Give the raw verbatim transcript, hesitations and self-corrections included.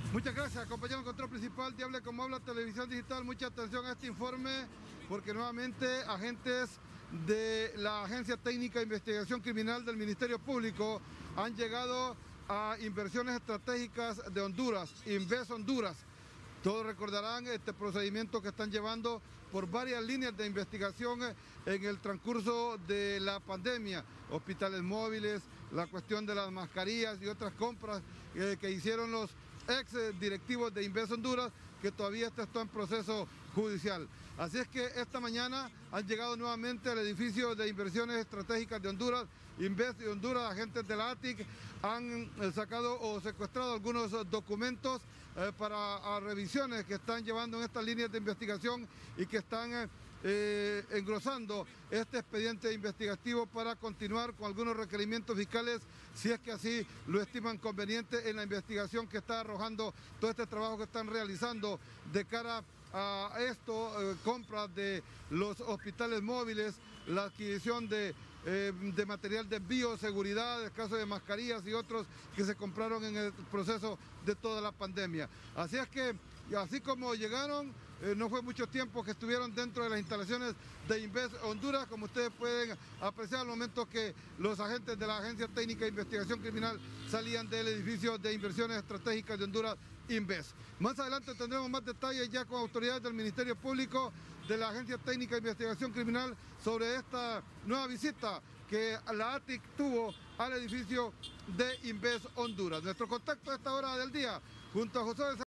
Muchas gracias, compañero del control principal de Hable Como Habla Televisión Digital. Mucha atención a este informe porque nuevamente agentes de la Agencia Técnica de Investigación Criminal del Ministerio Público han llegado a Inversiones Estratégicas de Honduras, Inves Honduras. Todos recordarán este procedimiento que están llevando por varias líneas de investigación en el transcurso de la pandemia, hospitales móviles, la cuestión de las mascarillas y otras compras eh, que hicieron los ex directivos de Inves Honduras, que todavía está, está en proceso judicial. Así es que esta mañana han llegado nuevamente al edificio de Inversiones Estratégicas de Honduras, Inves de Honduras, agentes de la A T I C, han sacado o secuestrado algunos documentos eh, para a revisiones que están llevando en estas líneas de investigación y que están eh, eh, engrosando este expediente investigativo para continuar con algunos requerimientos fiscales, si es que así lo estiman conveniente en la investigación que está arrojando todo este trabajo que están realizando de cara a esto, eh, compras de los hospitales móviles, la adquisición de, eh, de material de bioseguridad, el caso de mascarillas y otros que se compraron en el proceso de toda la pandemia. Así es que, así como llegaron, eh, no fue mucho tiempo que estuvieron dentro de las instalaciones de Inves Honduras, como ustedes pueden apreciar al momento que los agentes de la Agencia Técnica de Investigación Criminal salían del edificio de Inversiones Estratégicas de Honduras, Inves. Más adelante tendremos más detalles ya con autoridades del Ministerio Público, de la Agencia Técnica de Investigación Criminal, sobre esta nueva visita que la A T I C tuvo al edificio de Inves Honduras. Nuestro contacto a esta hora del día, junto a José